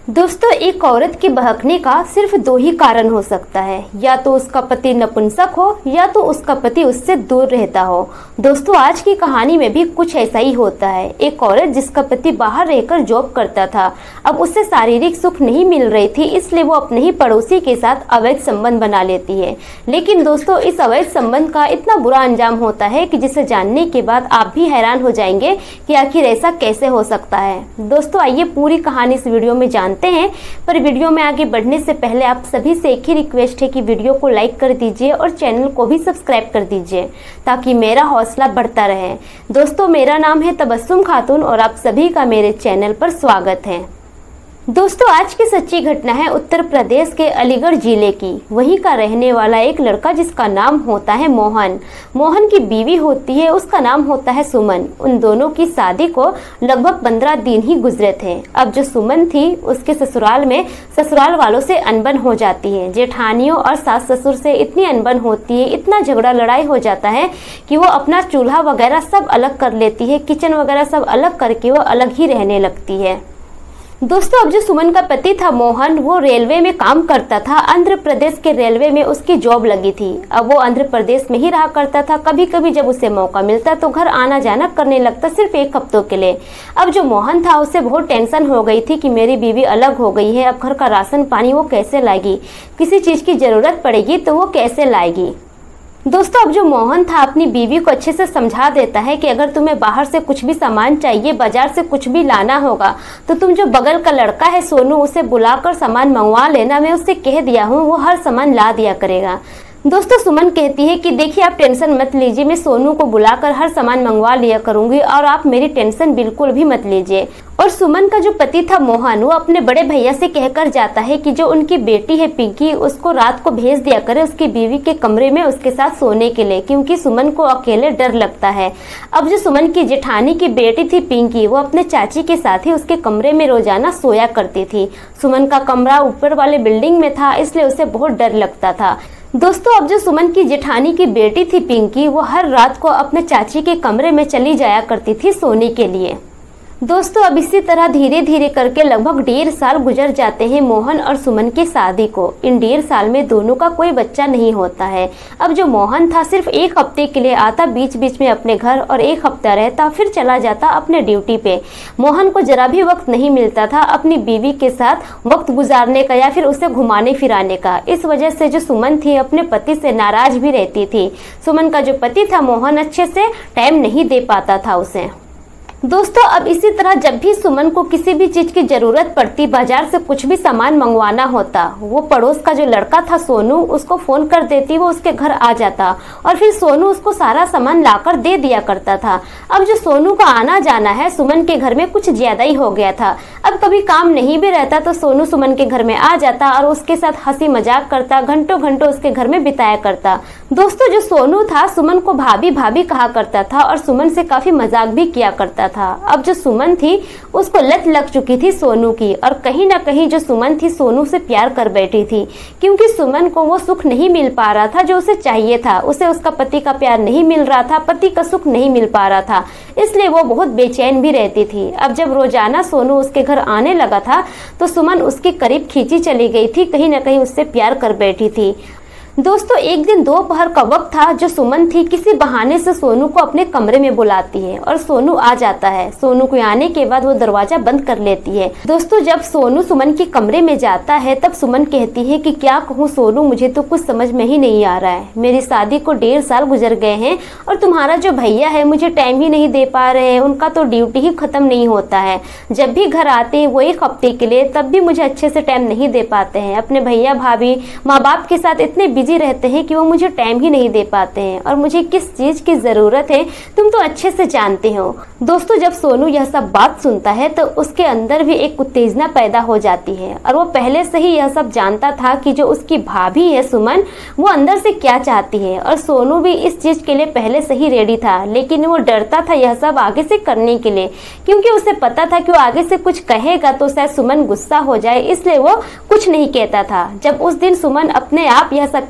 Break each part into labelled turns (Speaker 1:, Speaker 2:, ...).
Speaker 1: दोस्तों, एक औरत के बहकने का सिर्फ दो ही कारण हो सकता है, या तो उसका पति नपुंसक हो या तो उसका पति उससे दूर रहता हो। दोस्तों, आज की कहानी में भी कुछ ऐसा ही होता है। एक औरत जिसका पति बाहर रहकर जॉब करता था, अब उससे शारीरिक सुख नहीं मिल रही थी, इसलिए वो अपने ही पड़ोसी के साथ अवैध संबंध बना लेती है। लेकिन दोस्तों, इस अवैध संबंध का इतना बुरा अंजाम होता है कि जिसे जानने के बाद आप भी हैरान हो जाएंगे कि आखिर ऐसा कैसे हो सकता है। दोस्तों, आइए पूरी कहानी इस वीडियो में जानते हैं। पर वीडियो में आगे बढ़ने से पहले आप सभी से एक ही रिक्वेस्ट है कि वीडियो को लाइक कर दीजिए और चैनल को भी सब्सक्राइब कर दीजिए ताकि मेरा हौसला बढ़ता रहे। दोस्तों, मेरा नाम है तबस्सुम खातून और आप सभी का मेरे चैनल पर स्वागत है। दोस्तों, आज की सच्ची घटना है उत्तर प्रदेश के अलीगढ़ जिले की। वहीं का रहने वाला एक लड़का जिसका नाम होता है मोहन। मोहन की बीवी होती है, उसका नाम होता है सुमन। उन दोनों की शादी को लगभग 15 दिन ही गुजरे थे। अब जो सुमन थी उसके ससुराल में ससुराल वालों से अनबन हो जाती है। जेठानियों और सास ससुर से इतनी अनबन होती है, इतना झगड़ा लड़ाई हो जाता है कि वो अपना चूल्हा वगैरह सब अलग कर लेती है, किचन वगैरह सब अलग करके वो अलग ही रहने लगती है। दोस्तों, अब जो सुमन का पति था मोहन, वो रेलवे में काम करता था। आंध्र प्रदेश के रेलवे में उसकी जॉब लगी थी। अब वो आंध्र प्रदेश में ही रहा करता था। कभी कभी जब उसे मौका मिलता तो घर आना जाना करने लगता, सिर्फ एक हफ्तों के लिए। अब जो मोहन था उसे बहुत टेंशन हो गई थी कि मेरी बीवी अलग हो गई है, अब घर का राशन पानी वो कैसे लाएगी, किसी चीज की जरूरत पड़ेगी तो वो कैसे लाएगी। दोस्तों, अब जो मोहन था अपनी बीवी को अच्छे से समझा देता है कि अगर तुम्हें बाहर से कुछ भी सामान चाहिए, बाजार से कुछ भी लाना होगा तो तुम जो बगल का लड़का है सोनू, उसे बुलाकर सामान मंगवा लेना। मैं उससे कह दिया हूँ, वो हर सामान ला दिया करेगा। दोस्तों, सुमन कहती है कि देखिए आप टेंशन मत लीजिए, मैं सोनू को बुलाकर हर सामान मंगवा लिया करूंगी और आप मेरी टेंशन बिल्कुल भी मत लीजिए। और सुमन का जो पति था मोहन, वो अपने बड़े भैया से कहकर जाता है कि जो उनकी बेटी है पिंकी, उसको रात को भेज दिया करे उसकी बीवी के कमरे में उसके साथ सोने के लिए, क्योंकि सुमन को अकेले डर लगता है। अब जो सुमन की जेठानी की बेटी थी पिंकी, वो अपने चाची के साथ ही उसके कमरे में रोजाना सोया करती थी। सुमन का कमरा ऊपर वाले बिल्डिंग में था, इसलिए उसे बहुत डर लगता था। दोस्तों, अब जो सुमन की जेठानी की बेटी थी पिंकी, वो हर रात को अपने चाची के कमरे में चली जाया करती थी सोने के लिए। दोस्तों, अब इसी तरह धीरे धीरे करके लगभग 1.5 साल गुजर जाते हैं मोहन और सुमन की शादी को। इन 1.5 साल में दोनों का कोई बच्चा नहीं होता है। अब जो मोहन था सिर्फ 1 हफ्ते के लिए आता बीच बीच में अपने घर और 1 हफ्ता रहता, फिर चला जाता अपने ड्यूटी पे। मोहन को जरा भी वक्त नहीं मिलता था अपनी बीवी के साथ वक्त गुजारने का या फिर उसे घुमाने फिराने का। इस वजह से जो सुमन थी अपने पति से नाराज भी रहती थी। सुमन का जो पति था मोहन अच्छे से टाइम नहीं दे पाता था उसे। दोस्तों, अब इसी तरह जब भी सुमन को किसी भी चीज की जरूरत पड़ती, बाजार से कुछ भी सामान मंगवाना होता, वो पड़ोस का जो लड़का था सोनू, उसको फोन कर देती, वो उसके घर आ जाता और फिर सोनू उसको सारा सामान लाकर दे दिया करता था। अब जो सोनू का आना जाना है सुमन के घर में कुछ ज्यादा ही हो गया था। अब कभी काम नहीं भी रहता तो सोनू सुमन के घर में आ जाता और उसके साथ हंसी मजाक करता, घंटों घंटों उसके घर में बिताया करता। दोस्तों, जो सोनू था सुमन को भाभी भाभी कहा करता था और सुमन से काफी मजाक भी किया करता था। अब जो सुमन थी उसको लत लग चुकी थी सोनू की, और कहीं ना कहीं जो सुमन थी सोनू से प्यार कर बैठी थी, क्योंकि सुमन को वो सुख नहीं मिल पा रहा था जो उसे चाहिए था। उसे उसका पति का प्यार नहीं मिल रहा था, पति का सुख नहीं मिल पा रहा था, इसलिए वो बहुत बेचैन भी रहती थी। अब जब रोजाना सोनू उसके घर आने लगा था तो सुमन उसके करीब खींची चली गई थी, कहीं ना कहीं उससे प्यार कर बैठी थी। दोस्तों, एक दिन दोपहर का वक्त था, जो सुमन थी किसी बहाने से सोनू को अपने कमरे में बुलाती है और सोनू आ जाता है। सोनू के आने के बाद वो दरवाजा बंद कर लेती है। दोस्तों, जब सोनू सुमन के कमरे में जाता है तब सुमन कहती है कि क्या कहूँ सोनू, मुझे तो कुछ समझ में ही नहीं आ रहा है। मेरी शादी को 1.5 साल गुजर गए हैं और तुम्हारा जो भैया है मुझे टाइम ही नहीं दे पा रहे हैं, उनका तो ड्यूटी ही खत्म नहीं होता है। जब भी घर आते हैं वो 1 हफ्ते के लिए, तब भी मुझे अच्छे से टाइम नहीं दे पाते हैं। अपने भैया भाभी माँ बाप के साथ इतने बिजी रहते हैं कि वो मुझे टाइम ही नहीं दे पाते हैं, और मुझे किस चीज की जरूरत है तुम तो अच्छे से जानते हो। दोस्तों, जब सोनू यह सब बात सुनता है तो उसके अंदर भी एक उत्तेजना पैदा हो जाती है, और वो पहले से ही यह सब जानता था कि जो उसकी भाभी है सुमन, वो अंदर से क्या चाहती है। और सोनू भी इस चीज के लिए पहले से ही रेडी था, लेकिन वो डरता था यह सब आगे से करने के लिए, क्योंकि उसे पता था कि वो आगे से कुछ कहेगा तो शायद सुमन गुस्सा हो जाए, इसलिए वो कुछ नहीं कहता था। जब उस दिन सुमन अपने आप यह सब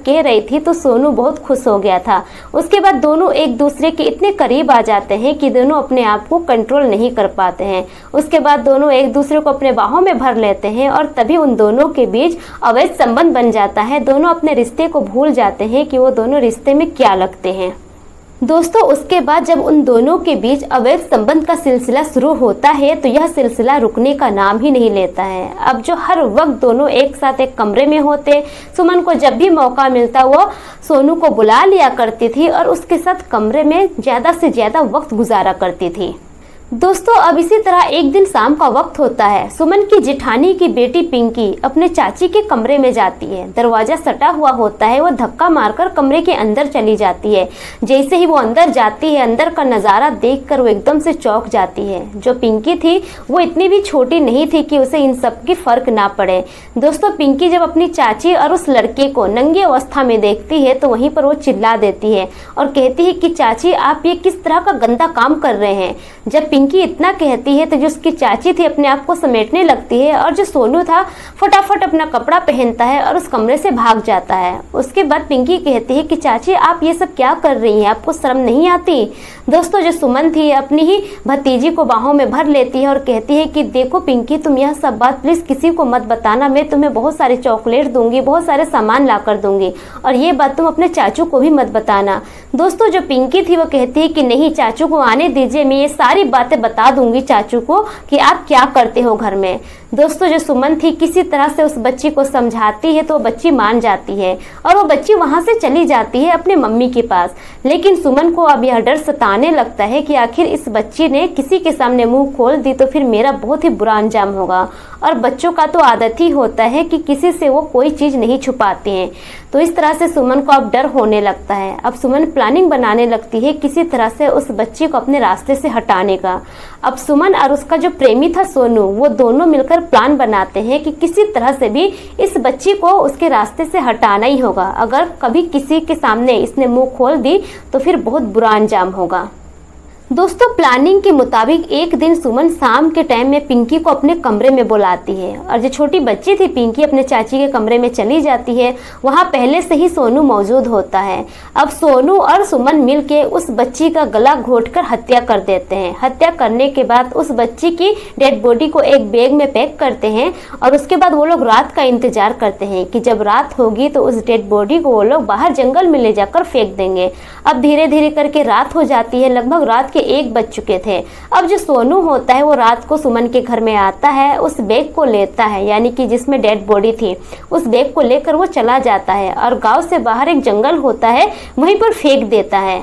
Speaker 1: कह रही थी तो सोनू बहुत खुश हो गया था। उसके बाद दोनों एक दूसरे के इतने करीब आ जाते हैं कि दोनों अपने आप को कंट्रोल नहीं कर पाते हैं। उसके बाद दोनों एक दूसरे को अपने बाहों में भर लेते हैं और तभी उन दोनों के बीच अवैध संबंध बन जाता है। दोनों अपने रिश्ते को भूल जाते हैं कि वो दोनों रिश्ते में क्या लगते हैं। दोस्तों उसके बाद जब उन दोनों के बीच अवैध संबंध का सिलसिला शुरू होता है तो यह सिलसिला रुकने का नाम ही नहीं लेता है। अब जो हर वक्त दोनों एक साथ एक कमरे में होते, सुमन को जब भी मौका मिलता वो सोनू को बुला लिया करती थी और उसके साथ कमरे में ज्यादा से ज्यादा वक्त गुजारा करती थी। दोस्तों अब इसी तरह एक दिन शाम का वक्त होता है। सुमन की जेठानी की बेटी पिंकी अपने चाची के कमरे में जाती है। दरवाजा सटा हुआ होता है, वो धक्का मारकर कमरे के अंदर चली जाती है। जैसे ही वो अंदर जाती है, अंदर का नज़ारा देखकर वो एकदम से चौंक जाती है। जो पिंकी थी वो इतनी भी छोटी नहीं थी कि उसे इन सब की फर्क ना पड़े। दोस्तों पिंकी जब अपनी चाची और उस लड़के को नंगी अवस्था में देखती है तो वहीं पर वो चिल्ला देती है और कहती है कि चाची आप ये किस तरह का गंदा काम कर रहे हैं। जब पिंकी इतना कहती है तो जो उसकी चाची थी अपने आप को समेटने लगती है और जो सोनू था फटाफट अपना कपड़ा पहनता है और उस कमरे से भाग जाता है। उसके बाद पिंकी कहती है कि चाची आप ये सब क्या कर रही हैं, आपको शर्म नहीं आती। दोस्तों जो सुमन थी अपनी ही भतीजी को बाहों में भर लेती है और कहती है कि देखो पिंकी तुम यह सब बात प्लीज किसी को मत बताना, मैं तुम्हें बहुत सारे चॉकलेट दूंगी, बहुत सारे सामान ला कर दूंगी और ये बात तुम अपने चाचू को भी मत बताना। दोस्तों जो पिंकी थी वो कहती है कि नहीं चाचू को आने दीजिए, मैं ये सारी बातें बता दूंगी चाचू को कि आप क्या करते हो घर में। दोस्तों जो सुमन थी किसी तरह से उस बच्ची को समझाती है तो बच्ची मान जाती है और वो बच्ची वहां से चली जाती है अपने मम्मी के पास। लेकिन सुमन को अब यह डर सताने लगता है कि आखिर इस बच्ची ने किसी के सामने मुंह खोल दी तो फिर मेरा बहुत ही बुरा अंजाम होगा। और बच्चों का तो आदत ही होता है कि किसी से वो कोई चीज नहीं छुपाते हैं। तो इस तरह से सुमन को अब डर होने लगता है। अब सुमन प्लानिंग बनाने लगती है किसी तरह से उस बच्ची को अपने रास्ते से हटाने का। अब सुमन और उसका जो प्रेमी था सोनू, वो दोनों मिलकर प्लान बनाते हैं कि किसी तरह से भी इस बच्ची को उसके रास्ते से हटाना ही होगा। अगर कभी किसी के सामने इसने मुंह खोल दी तो फिर बहुत बुरा अंजाम होगा। दोस्तों प्लानिंग के मुताबिक एक दिन सुमन शाम के टाइम में पिंकी को अपने कमरे में बुलाती है और जो छोटी बच्ची थी पिंकी अपने चाची के कमरे में चली जाती है। वहां पहले से ही सोनू मौजूद होता है। अब सोनू और सुमन मिलके उस बच्ची का गला घोंटकर हत्या कर देते हैं। हत्या करने के बाद उस बच्ची की डेड बॉडी को एक बैग में पैक करते हैं और उसके बाद वो लोग रात का इंतजार करते हैं कि जब रात होगी तो उस डेड बॉडी को वो लोग बाहर जंगल में ले जाकर फेंक देंगे। अब धीरे धीरे करके रात हो जाती है, लगभग रात के 1 बज चुके थे। अब जो सोनू होता है वो रात को सुमन के घर में आता है, उस बैग को लेता है यानी कि जिसमें डेड बॉडी थी, उस बैग को लेकर वो चला जाता है और गांव से बाहर एक जंगल होता है वहीं पर फेंक देता है।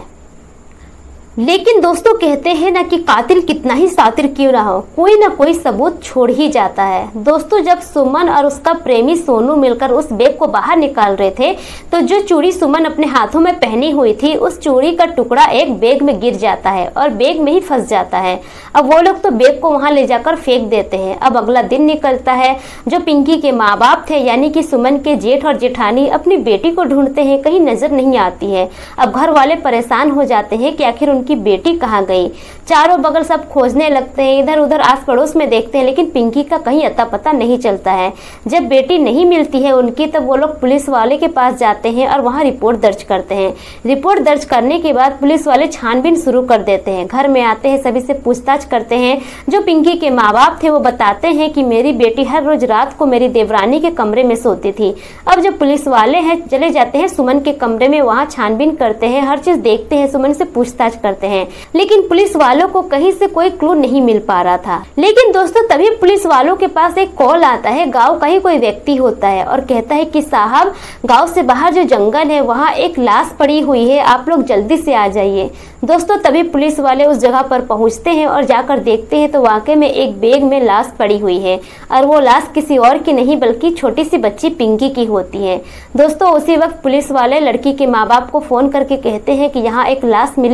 Speaker 1: लेकिन दोस्तों कहते हैं ना कि कातिल कितना ही सातिर क्यों ना हो, कोई ना कोई सबूत छोड़ ही जाता है। दोस्तों जब सुमन और उसका प्रेमी सोनू मिलकर उस बैग को बाहर निकाल रहे थे तो जो चूड़ी सुमन अपने हाथों में पहनी हुई थी उस चूड़ी का टुकड़ा एक बैग में गिर जाता है और बैग में ही फंस जाता है। अब वो लोग तो बैग को वहां ले जाकर फेंक देते हैं। अब अगला दिन निकलता है। जो पिंकी के माँ बाप थे यानी कि सुमन के जेठ और जेठानी अपनी बेटी को ढूंढते हैं, कहीं नजर नहीं आती है। अब घर वाले परेशान हो जाते हैं कि आखिर उनकी बेटी कहाँ गई। चारों बगल सब खोजने लगते हैं, इधर उधर आस पड़ोस में देखते हैं, लेकिन पिंकी का कहीं अता पता नहीं चलता है। जब बेटी नहीं मिलती है उनकी तब वो लोग पुलिस वाले के पास जाते हैं और वहां रिपोर्ट दर्ज करते हैं। रिपोर्ट दर्ज करने के बाद पुलिस वाले छानबीन शुरू कर देते हैं। घर में आते हैं, सभी से पूछताछ करते हैं। जो पिंकी के माँ बाप थे वो बताते हैं कि मेरी बेटी हर रोज रात को मेरी देवरानी के कमरे में सोती थी। अब जो पुलिस वाले हैं चले जाते हैं सुमन के कमरे में, वहाँ छानबीन करते हैं, हर चीज देखते हैं, सुमन से पूछताछ करते हैं, लेकिन पुलिस वालों को कहीं से कोई क्लू नहीं मिल पा रहा था। लेकिन दोस्तों तभी पुलिस वालों के पास एक कॉल आता है। गांव का ही कोई व्यक्ति होता है और कहता है कि साहब गांव से बाहर जो जंगल है वहाँ एक लाश पड़ी हुई है, आप लोग जल्दी से आ जाइए। दोस्तों तभी पुलिस वाले उस जगह पर पहुंचते हैं और जाकर देखते हैं तो वाकई में एक बैग में लाश पड़ी हुई है और वो लाश किसी और की नहीं बल्कि छोटी सी बच्ची पिंकी की होती है। दोस्तों उसी वक्त पुलिस वाले लड़की के माँ बाप को फोन करके कहते हैं कि यहाँ एक लाश मिली है, आप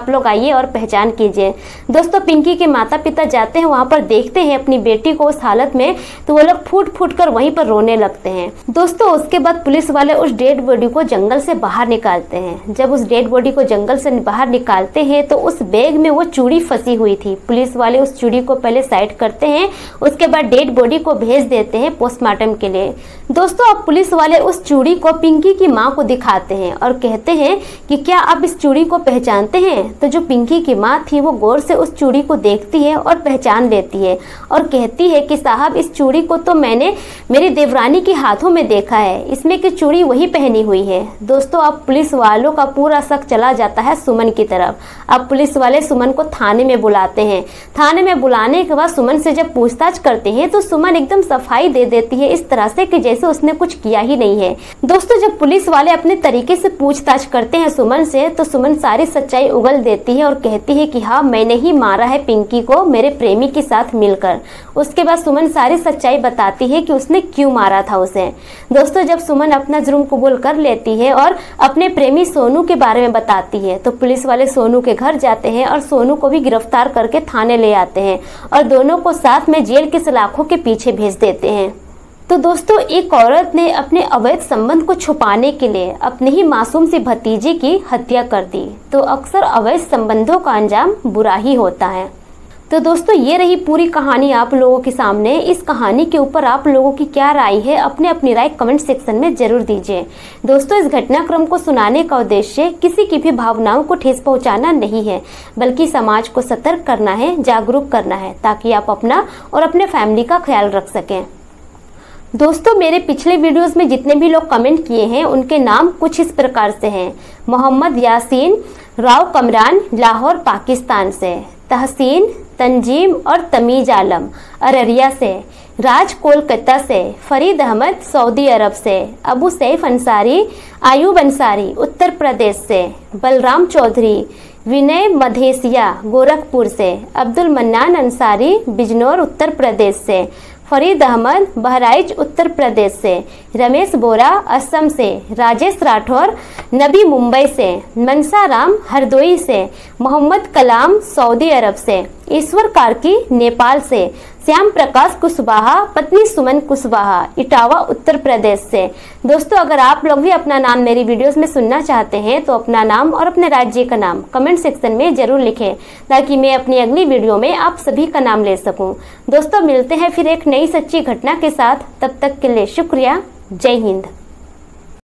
Speaker 1: आप लोग आइए और पहचान कीजिए। दोस्तों पिंकी के माता पिता जाते हैं वहाँ पर, देखते हैं अपनी बेटी को उस हालत में, तो वो लोग फूट फूट कर वहीं पर रोने लगते हैं। दोस्तों उसके बाद पुलिस वाले उस डेड बॉडी को जंगल से बाहर निकालते हैं। जब उस डेड बॉडी को जंगल से बाहर निकालते हैं तो उस बैग में वो चूड़ी फंसी हुई थी। पुलिस वाले उस चूड़ी को पहले साइड करते हैं, उसके बाद डेड बॉडी को भेज देते हैं पोस्टमार्टम के लिए। दोस्तों अब पुलिस वाले उस चूड़ी को पिंकी की माँ को दिखाते हैं और कहते हैं कि क्या आप इस चूड़ी को पहचानते हैं? तो जो पिंकी की माँ थी वो गौर से उस चूड़ी को देखती है और पहचान लेती है और कहती है कि साहब इस चूड़ी को तो मैंने मेरी देवरानी के हाथों में देखा है, इसमें की चूड़ी वही पहनी हुई है। दोस्तों अब पुलिस वालों का पूरा शक चला जाता है सुमन की तरफ। अब पुलिस वाले सुमन को थाने में बुलाते हैं। थाने में बुलाने के बाद सुमन से जब पूछताछ करते हैं तो सुमन एकदम सफाई दे देती है इस तरह से कि जैसे उसने कुछ किया ही नहीं है। दोस्तों जब पुलिस वाले अपने तरीके से पूछताछ करते हैं सुमन से तो सुमन सारी सच्चाई उगल देती है और कहती है कि हाँ मैंने ही मारा है पिंकी को मेरे प्रेमी के साथ मिलकर। उसके बाद सुमन सारी सच्चाई बताती है कि उसने क्यों मारा था उसे। दोस्तों जब सुमन अपना जुर्म कबूल कर लेती है और अपने प्रेमी सोनू के बारे में बताती है तो पुलिस वाले सोनू के घर जाते हैं और सोनू को भी गिरफ्तार करके थाने ले आते हैं और दोनों को साथ में जेल के सलाखों के पीछे भेज देते हैं। तो दोस्तों एक औरत ने अपने अवैध संबंध को छुपाने के लिए अपने ही मासूम सी भतीजे की हत्या कर दी। तो अक्सर अवैध संबंधों का अंजाम बुरा ही होता है। तो दोस्तों ये रही पूरी कहानी आप लोगों के सामने। इस कहानी के ऊपर आप लोगों की क्या राय है अपनी राय कमेंट सेक्शन में जरूर दीजिए। दोस्तों इस घटनाक्रम को सुनाने का उद्देश्य किसी की भी भावनाओं को ठेस पहुंचाना नहीं है, बल्कि समाज को सतर्क करना है, जागरूक करना है, ताकि आप अपना और अपने फैमिली का ख्याल रख सकें। दोस्तों मेरे पिछले वीडियोस में जितने भी लोग कमेंट किए हैं उनके नाम कुछ इस प्रकार से हैं। मोहम्मद यासीन, राव कमरान लाहौर पाकिस्तान से, तहसीन, तंजीम और तमीज आलम अररिया से, राज कोलकाता से, फरीद अहमद सऊदी अरब से, अबू सैफ अंसारी आयूब अंसारी उत्तर प्रदेश से, बलराम चौधरी, विनय मधेसिया गोरखपुर से, अब्दुल मन्नान अंसारी बिजनौर उत्तर प्रदेश से, फरीद अहमद बहराइच उत्तर प्रदेश से, रमेश बोरा असम से, राजेश राठौर नबी मुंबई से, मनसा राम हरदोई से, मोहम्मद कलाम सऊदी अरब से, ईश्वर कार्की नेपाल से, श्याम प्रकाश कुशवाहा पत्नी सुमन कुशवाहा इटावा उत्तर प्रदेश से। दोस्तों अगर आप लोग भी अपना नाम मेरी वीडियोस में सुनना चाहते हैं तो अपना नाम और अपने राज्य का नाम कमेंट सेक्शन में जरूर लिखें, ताकि मैं अपनी अगली वीडियो में आप सभी का नाम ले सकूं। दोस्तों मिलते हैं फिर एक नई सच्ची घटना के साथ, तब तक के लिए शुक्रिया। जय हिंद।